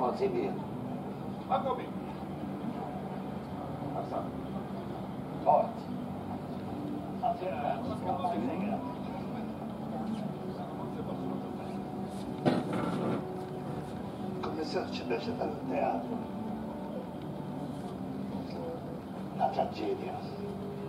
Mozzi via. Ma come? Forti. Il commissario ci piace dal teatro. La tragedia.